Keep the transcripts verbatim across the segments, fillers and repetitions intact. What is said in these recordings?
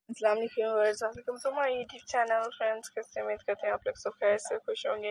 अस्सलाम वालेकुम to my YouTube channel friends. कैसे उम्मीद करते हैं आप लोग सब खैर से खुश होंगे।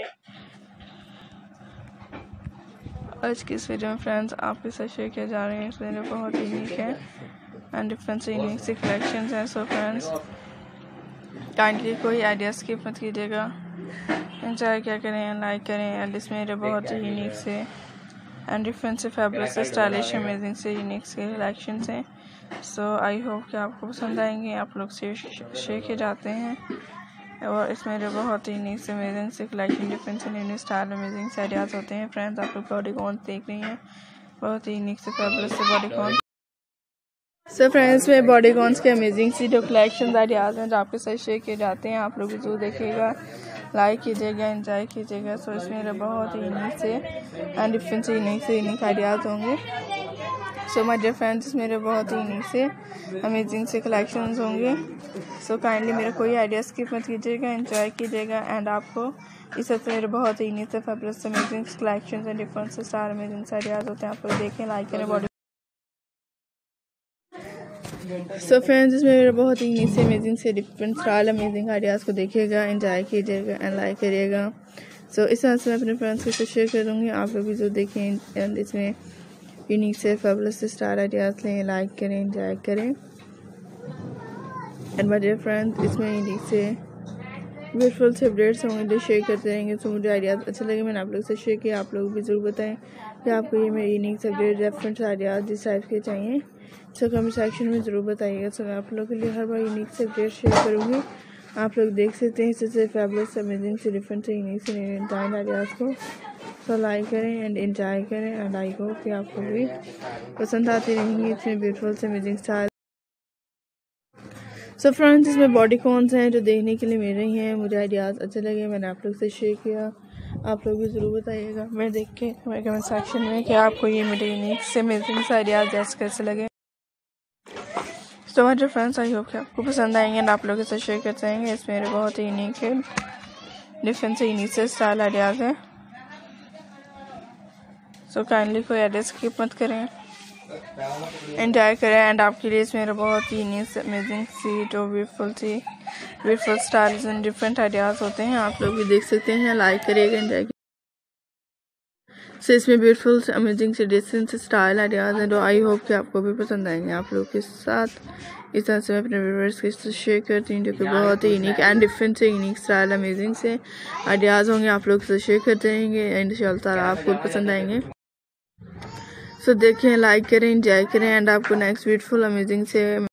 आज की इस वीडियो में फ्रेंड्स आपके साथ शेयर किया जा रहे हैं इस वीडियो बहुत यूनिक है एंड डिफरेंट से यूनिक से कलेक्शंस हैं। सो फ्रेंड्स काइंडली कोई आइडिया स्किप मत कीजिएगा, एंजॉय क्या करें, लाइक करें एंड इसमें बहुत ही यूनिक से एंड डिफरेंट से फैब्रिक से स्टाइलिश अमेजिंग से यूनिक से कलेक्शंस हैं। सो आई होप कि आपको पसंद आएंगे। आप लोग से शेयर किए जाते हैं और इसमें जो बहुत ही यूनिक से अमेजिंग से कलेक्शन डिफरेंट से न्यू स्टाइल अमेजिंग से आइडियाज़ होते हैं। फ्रेंड्स आप लोग बॉडीकॉन देख रही हैं, बहुत ही यूनिक से फैब्रिक से बॉडीकॉन। सो फ्रेंड्स में बॉडीकॉन्स के अमेजिंग सी जो कलेक्शन आइडियाज़ हैं जो आपके साथ शेयर किए जाते हैं, आप लोग जरूर देखिएगा, लाइक कीजिएगा, एंजॉय कीजिएगा। सो इसमें बहुत ही यूनिक से एंड डिफरेंट से यूनिक से यूनिक आइडियाज़ होंगे। सो माय डियर फ्रेंड्स मेरे बहुत ही यूनिक से अमेजिंग से कलेक्शंस होंगे। सो काइंडली मेरा कोई आइडिया स्किप मत कीजिएगा, एंजॉय कीजिएगा एंड आपको इस सबसे मेरे बहुत ही यूनिक से fabric amazing collections and different से स्टार अमेजिंग से आइडियाज़ होते हैं। आप लोग देखें, लाइक करें बॉडी। सो फ्रेंड्स इसमें मेरे बहुत ही यूनिक से अमेजिंग से डिफरेंट स्टाइल अमेजिंग आइडियाज़ को देखिएगा, एंजॉय कीजिएगा एंड लाइक करिएगा। सो so, इस तरह से मैं अपने फ्रेंड्स के साथ शेयर कर दूँगी, आप लोग भी जो देखें एंड इसमें यूनिक से फैबुलस से स्टार आइडियाज़ लें, लाइक करें, एंजॉय करें एंड माय डियर फ्रेंड्स इसमें यूनिक से ब्यूटीफुल से अपडेट्स होंगे जो शेयर करते रहेंगे। सो मुझे आइडियाज़ अच्छे लगे, मैंने आप लोग से शेयर किया। आप लोग भी ज़रूर बताएं कि आपको ये मेरे यूनिक से अपडेट डिफरेंट आइडियाज़ जिस टाइप के चाहिए, सो कमेंट सेक्शन में ज़रूर बताइएगा। सो मैं आप लोगों के लिए हर बार यूनिक से अपडेट शेयर करूँगी। आप लोग देख सकते हैं इससे फैबुलस अमेजिंग से डिफरेंट से यूनिक से डिज़ाइन आइडियाज़ को। सो लाइक करें एंड एंजॉय करें एंड आई होप कि आपको भी पसंद आती रहेंगी इतने ब्यूटीफुल से अमेजिंग स्टाइल। सो फ्रेंड्स इसमें बॉडीकॉन्स हैं जो देखने के लिए मिल रही हैं, मुझे आइडियाज़ अच्छे लगे, मैंने आप लोग से शेयर किया। आप लोग भी ज़रूर बताइएगा मैं देख के मेरे कमेंट सेक्शन में कि आपको ये मेरे यूनिक से अमेजिंग से आइडियाज़ जैसे कैसे लगे। So my dear friends I hope कि आपको पसंद आएंगे एंड आप लोगों से शेयर करते रहेंगे। इसमें मेरे बहुत ही यूनिक है डिफरेंट से यूनिक से स्टाइल आइडियाज़ हैं। सो काइंडली कोई आइडिया स्किप मत करें, एंजॉय करें एंड आपके लिए इसमें बहुत ही यूनिक अमेजिंग सी जो ब्यूटीफुल सी beautiful styles and different ideas होते हैं। आप लोग भी देख सकते हैं, लाइक करिएगा, एंजॉय करिएगा। सो इसमें ब्यूटीफुल से अमेजिंग से डिफरेंट से स्टाइल आइडियाज़ हैं जो आई होप कि आपको भी पसंद आएंगे। आप लोग के साथ इस तरह से मैं अपने व्यूअर्स के साथ शेयर करती हूँ जो कि बहुत ही यूनिक एंड डिफरेंट से यूनिक स्टाइल अमेजिंग से आइडियाज़ होंगे। आप लोग से शेयर करते रहेंगे एंड इंशाअल्लाह आपको पसंद आएंगे। सो so, देखें, लाइक करें, एंजॉय करें एंड आपको नेक्स्ट ब्यूटीफुल अमेजिंग से